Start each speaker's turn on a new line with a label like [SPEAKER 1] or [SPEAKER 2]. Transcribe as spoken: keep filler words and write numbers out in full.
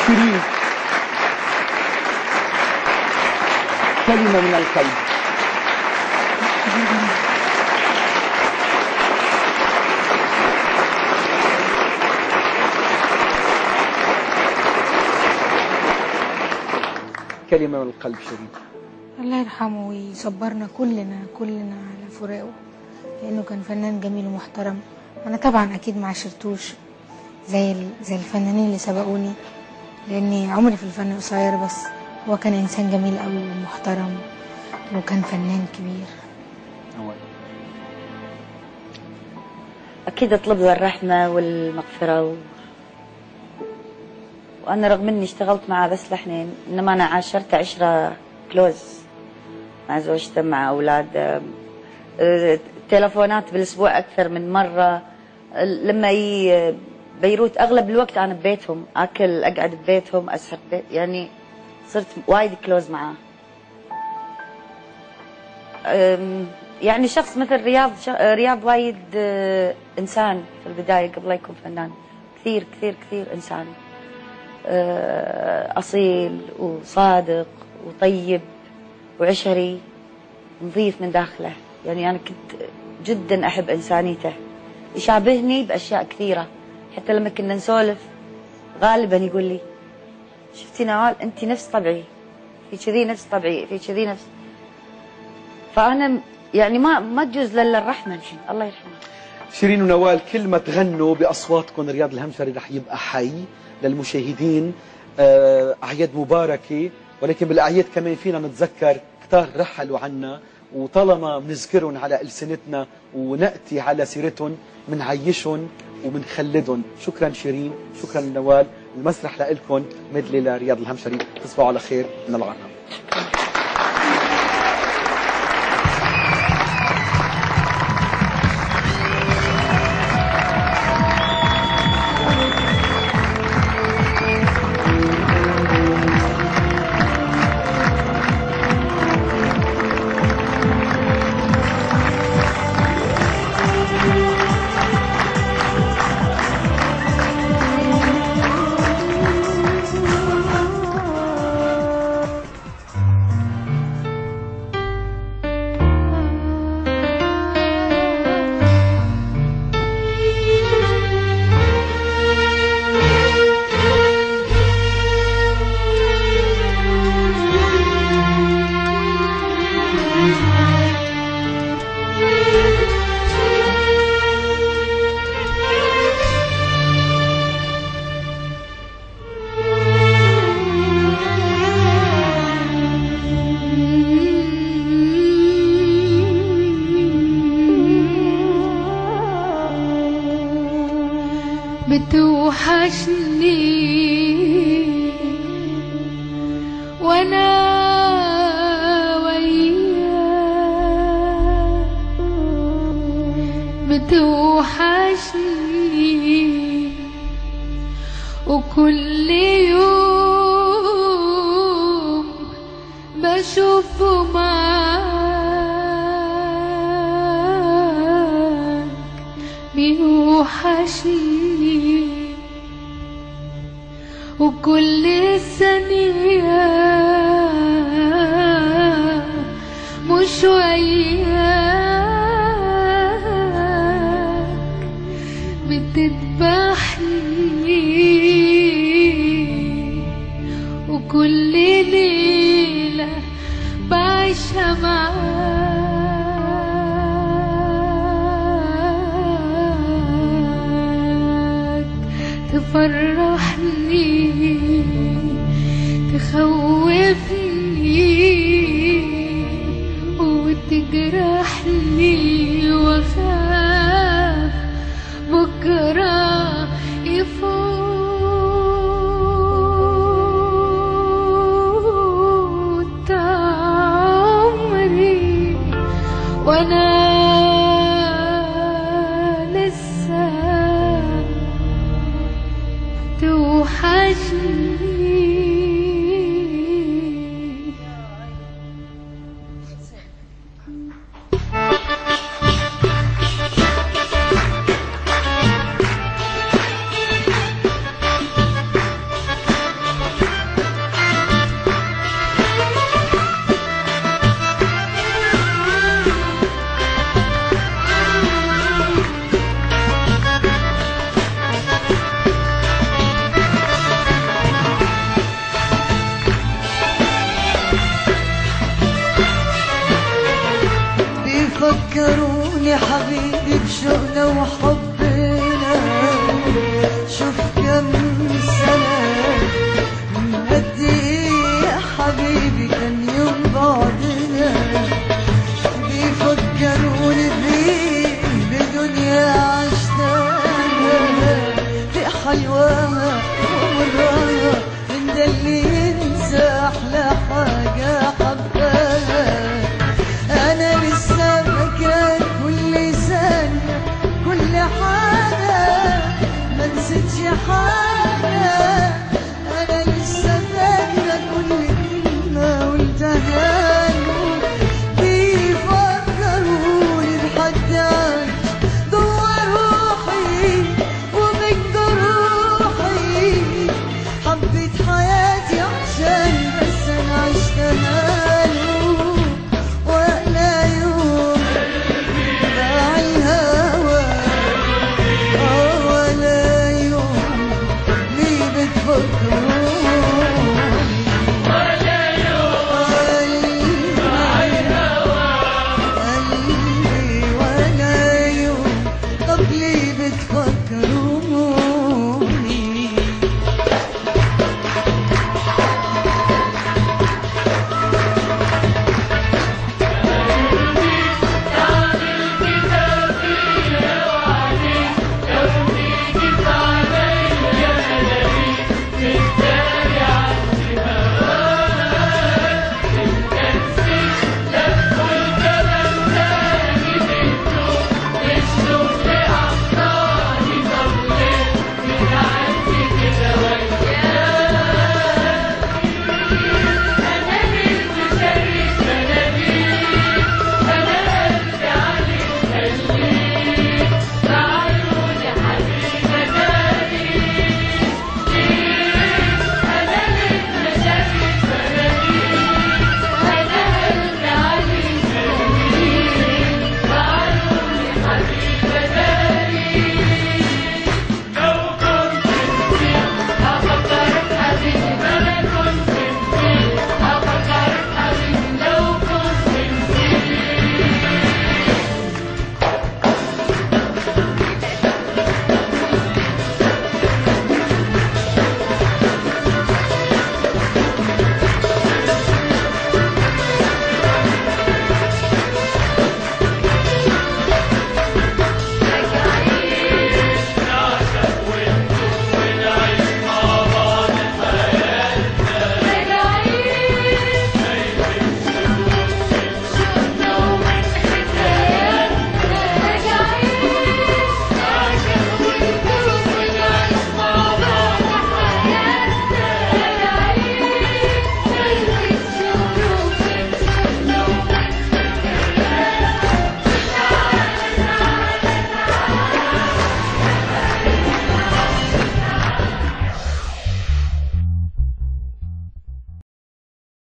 [SPEAKER 1] شيرين، كلمة من القلب. كلمة من القلب شيرين.
[SPEAKER 2] الله يرحمه ويصبرنا كلنا كلنا على فراقه، لأنه كان فنان جميل ومحترم. أنا طبعا أكيد ما عشرتوش زي زي الفنانين اللي سبقوني، لأني عمري في الفن قصير، بس هو كان إنسان جميل قوي ومحترم وكان فنان كبير.
[SPEAKER 3] أكيد أطلب له الرحمة والمغفرة و... وأنا رغم إني اشتغلت معه بس لحنين، إنما أنا عاشرت عشرة كلوز مع زوجته مع أولاد، تلفونات بالأسبوع أكثر من مرة. لما ي... بيروت أغلب الوقت أنا ببيتهم، أكل أقعد ببيتهم أسهر ببيت، يعني صرت وايد كلوز معاه. يعني شخص مثل رياض، رياض وايد إنسان في البداية قبل لا يكون فنان، كثير كثير كثير إنسان أصيل وصادق وطيب وعشري نظيف من داخله. يعني أنا كنت جدا أحب إنسانيته، يشابهني بأشياء كثيرة. حتى لما كنا نسولف غالبا يقول لي شفتي نوال أنت نفس طبعي، في كذي نفس طبعي، في كذي نفس. فأنا يعني ما ما تجوز لله الرحمة الحين، الله يرحمه.
[SPEAKER 1] شيرين ونوال، كل ما تغنوا بأصواتكم رياض الهمشري رح يبقى حي للمشاهدين. أعياد مباركة، ولكن بالأعياد كمان فينا نتذكر كتار رحلوا عنا، وطالما بنذكرهم على ألسنتنا ونأتي على سيرتهم بنعيشهم وبنخلدهم. شكرا شيرين، شكرا نوال. المسرح لكم، مدلي لرياض الهمشري. تصبحوا على خير من الغرام.
[SPEAKER 4] وكل يوم بشوفه معاك بيوحشني، وكل ثانية مش وياك بتذبحني، وكل ليلة بعيشها معاك، تفرحني تخوفني وتجرحني، واخاف بكرة يفوت عمري وانا لسه توحشني.
[SPEAKER 5] حبيبي بشوقنا وحبنا، شوف كم سنة من قد ايه يا حبيبي كان يوم بعدنا. بيفكروني بيه بدنيا عشتها، في حلواها ومراها من ده اللي ينسى أحلى حاجة حبها. أنا لسه فاكر كل ثانية كل حاجة، ما نسيتش حاجة. أنا لسه فاكرة كل كلمة قلتها له. بيفكروني بحد عايش جوا روحي ومن جروحي، حبيت حياتي عشان بس أنا عشتها له. ولا يوم باع الهوى، آه ولا يوم ليه بتفكروني، ولا يوم باع الهوى قلبي، ولا يوم طب ليه بتفكروني.
[SPEAKER 4] كده